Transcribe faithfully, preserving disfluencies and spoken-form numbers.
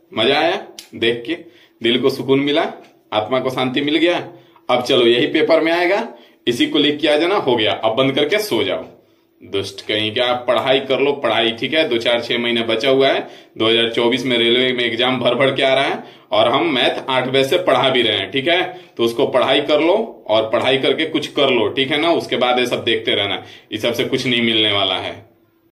मजा आया देख के, दिल को सुकून मिला, आत्मा को शांति मिल गया। अब चलो यही पेपर में आएगा, इसी को लिख के आ जाना, हो गया। अब बंद करके सो जाओ। दुष्ट कहीं क्या, आप पढ़ाई कर लो, पढ़ाई ठीक है। दो चार छह महीने बचा हुआ है, दो हज़ार चौबीस में रेलवे में एग्जाम भर भर के आ रहा है, और हम मैथ आठ बजे से पढ़ा भी रहे हैं, ठीक है। तो उसको पढ़ाई कर लो, और पढ़ाई करके कुछ कर लो, ठीक है ना। उसके बाद ये सब देखते रहना, इस सब से कुछ नहीं मिलने वाला है।